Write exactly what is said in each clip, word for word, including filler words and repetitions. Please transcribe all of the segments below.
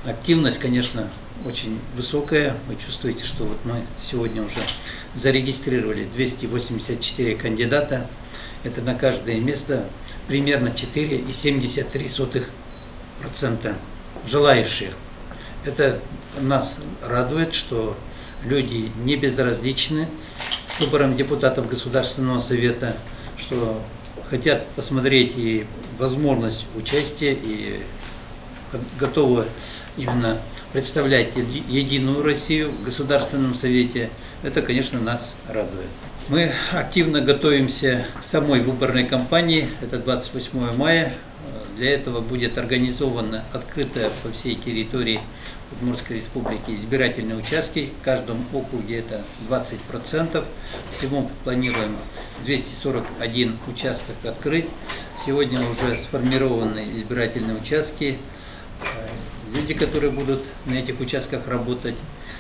Активность, конечно, очень высокая. Вы чувствуете, что вот мы сегодня уже зарегистрировали двести восемьдесят четыре кандидата. Это на каждое место примерно четыре целых семьдесят три сотых процента желающих. Это нас радует, что люди не безразличны к выборам депутатов Государственного совета, что хотят посмотреть и возможность участия, и готовы именно представлять Единую Россию в Государственном совете. Это, конечно, нас радует. Мы активно готовимся к самой выборной кампании. Это двадцать восьмое мая. Для этого будет организована открытая по всей территории Удмуртской республики избирательные участки. В каждом округе это двадцать процентов. Всего планируем двести сорок один участок открыть. Сегодня уже сформированы избирательные участки. Люди, которые будут на этих участках работать,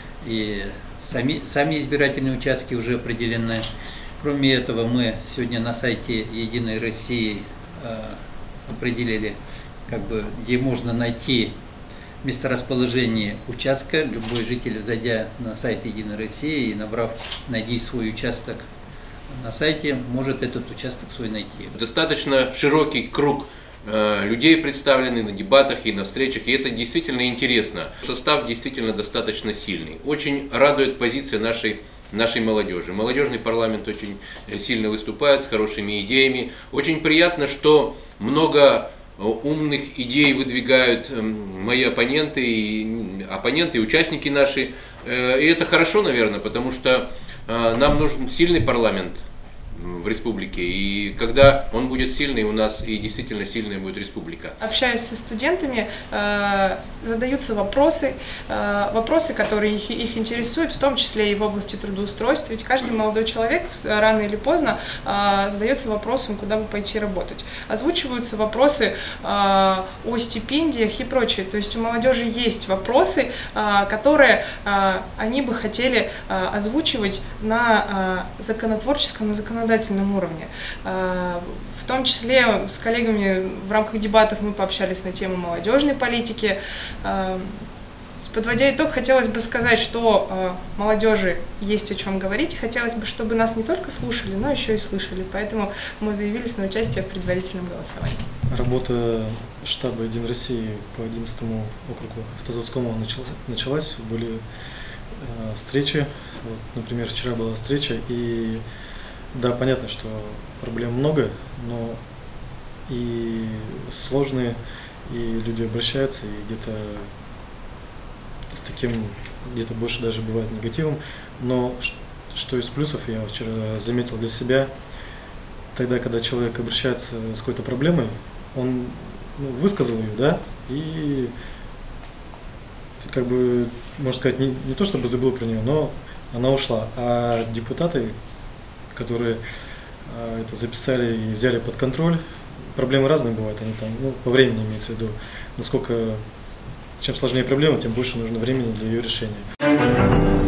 и сами, сами избирательные участки уже определены. Кроме этого, мы сегодня на сайте Единой России э, определили, как бы, где можно найти месторасположение участка. Любой житель, зайдя на сайт Единой России и набрав «Найди свой участок» на сайте, может этот участок свой найти. Достаточно широкий круг людей представлены на дебатах и на встречах, и это действительно интересно. Состав действительно достаточно сильный. Очень радует позиция нашей, нашей молодежи. Молодежный парламент очень сильно выступает с хорошими идеями. Очень приятно, что много умных идей выдвигают мои оппоненты, и, оппоненты и участники наши. И это хорошо, наверное, потому что нам нужен сильный парламент в республике, и когда он будет сильный, у нас и действительно сильная будет республика. Общаясь со студентами, э, задаются вопросы, э, вопросы, которые их, их интересуют, в том числе и в области трудоустройства, ведь каждый молодой человек рано или поздно э, задается вопросом, куда бы пойти работать. Озвучиваются вопросы э, о стипендиях и прочее, то есть у молодежи есть вопросы, э, которые э, они бы хотели э, озвучивать на э, законотворческом, на законодательном уровне. В том числе с коллегами в рамках дебатов мы пообщались на тему молодежной политики. Подводя итог, хотелось бы сказать, что молодежи есть о чем говорить, и хотелось бы, чтобы нас не только слушали, но еще и слышали. Поэтому мы заявились на участие в предварительном голосовании. Работа штаба Единой России по одиннадцатому округу Автозаводскому началась. Были встречи. Вот, например, вчера была встреча, и да, понятно, что проблем много, но и сложные, и люди обращаются, и где-то с таким, где-то больше даже бывает негативом. Но что из плюсов я вчера заметил для себя, тогда, когда человек обращается с какой-то проблемой, он, ну, высказал ее, да, и как бы, можно сказать, не, не то чтобы забыл про нее, но она ушла. А депутаты, которые э, это записали и взяли под контроль, проблемы разные бывают, они там, ну, по времени имеется в виду, насколько, чем сложнее проблема, тем больше нужно времени для ее решения.